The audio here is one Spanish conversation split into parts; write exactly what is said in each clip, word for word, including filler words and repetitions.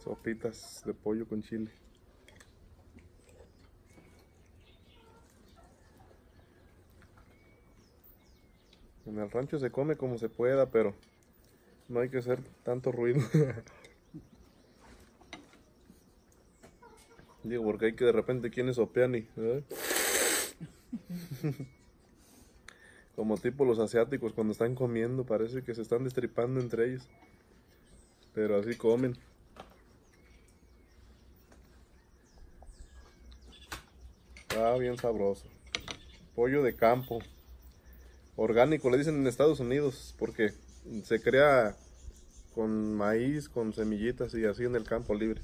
Sopitas de pollo con chile. En el rancho se come como se pueda, pero no hay que hacer tanto ruido. Digo, porque hay que de repente quienes sopean y... ¿eh? Como tipo los asiáticos cuando están comiendo, parece que se están destripando entre ellos. Pero así comen. Ah, bien sabroso. Pollo de campo. Orgánico, le dicen en Estados Unidos, porque se crea con maíz, con semillitas y así en el campo libre.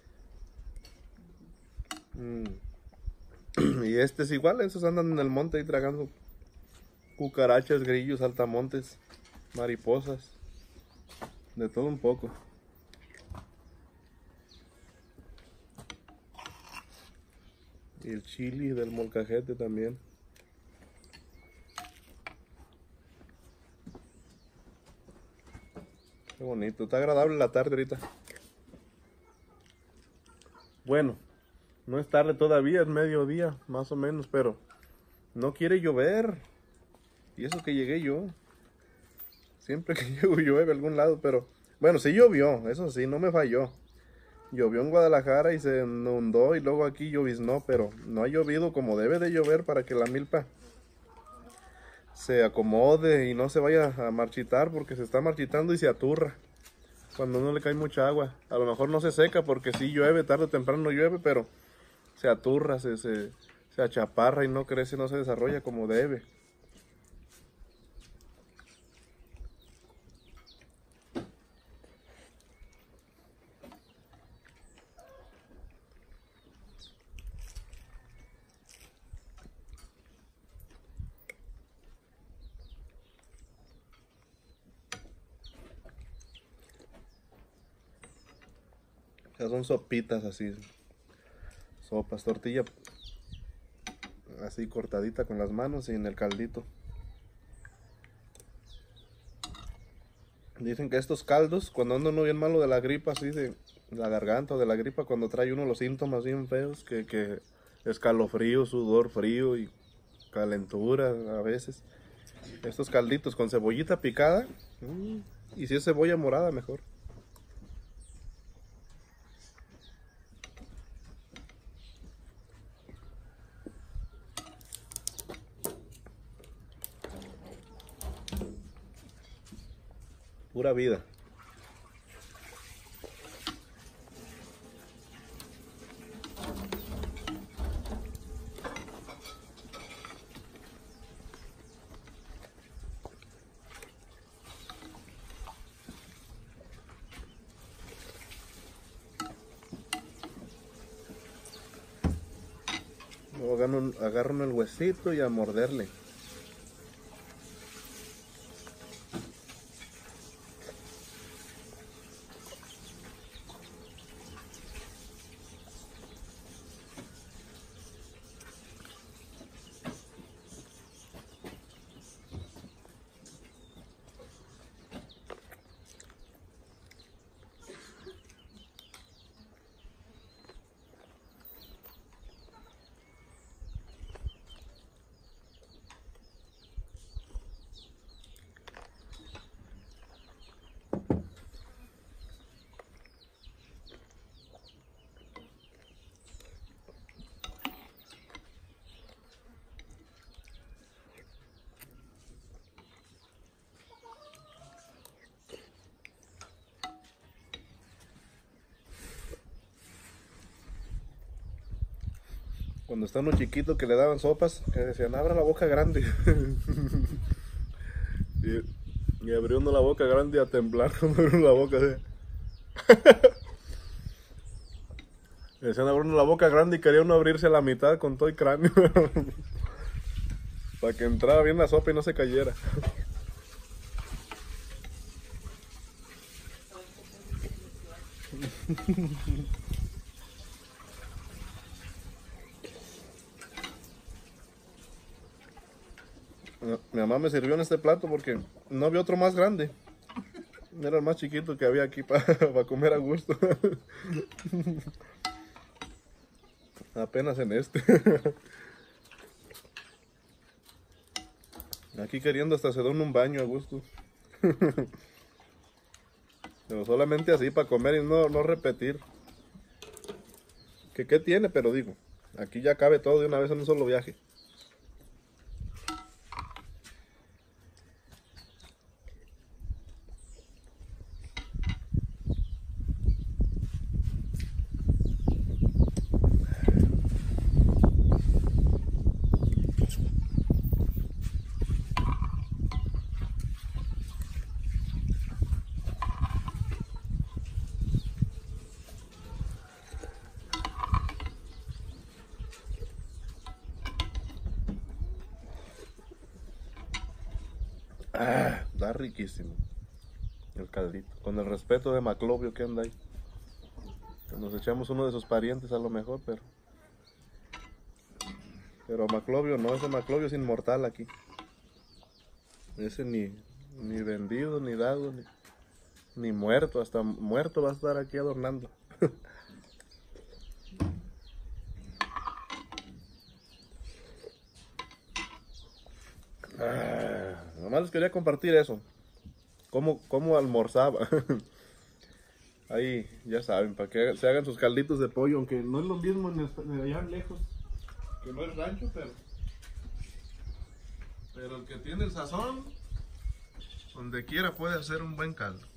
Mm. Y este es igual, esos andan en el monte ahí tragando cucarachas, grillos, saltamontes, mariposas, de todo un poco. Y el chili del molcajete también. Qué bonito, está agradable la tarde ahorita. Bueno, no es tarde todavía, es mediodía, más o menos, pero no quiere llover. Y eso que llegué yo. Siempre que llego llueve a algún lado, pero... Bueno, sí llovió, eso sí, no me falló. Llovió en Guadalajara y se inundó y luego aquí lloviznó, pero no ha llovido como debe de llover para que la milpa se acomode y no se vaya a marchitar, porque se está marchitando y se aturra cuando no le cae mucha agua. A lo mejor no se seca porque sí llueve, tarde o temprano llueve, pero se aturra, se, se, se achaparra y no crece, no se desarrolla como debe. Esas son sopitas así, sopas, tortilla así cortadita con las manos y en el caldito. Dicen que estos caldos, cuando anda uno bien malo de la gripa, así de la garganta o de la gripa, cuando trae uno los síntomas bien feos, que, que escalofrío, sudor frío y calentura a veces. Estos calditos con cebollita picada, mmm, y si es cebolla morada, mejor. Pura vida. Luego agarran, agarran el huesito y a morderle. Cuando está uno chiquito que le daban sopas, que decían, abra la boca grande. y, y abrió uno la boca grande a temblar cuando abrió la boca. ¿Sí? Le decían, abrió uno la boca grande y quería uno abrirse a la mitad con todo el cráneo. Para que entrara bien la sopa y no se cayera. Mi mamá me sirvió en este plato porque no había otro más grande. Era el más chiquito que había aquí para pa comer a gusto. Apenas en este. Aquí queriendo hasta se da un baño a gusto. Pero solamente así para comer y no, no repetir. Que qué tiene, pero digo, aquí ya cabe todo de una vez en un solo viaje. Ah, está riquísimo el caldito. Con el respeto de Maclovio que anda ahí. Nos echamos uno de sus parientes a lo mejor, pero... Pero Maclovio no, ese Maclovio es inmortal aquí. Ese ni, ni vendido, ni dado, ni, ni muerto. Hasta muerto va a estar aquí adornando. Ah, nomás les quería compartir eso. Cómo, cómo almorzaba. Ahí, ya saben, para que se hagan sus calditos de pollo, aunque no es lo mismo en el, allá lejos, que no es rancho, pero pero el que tiene el sazón, donde quiera puede hacer un buen caldo.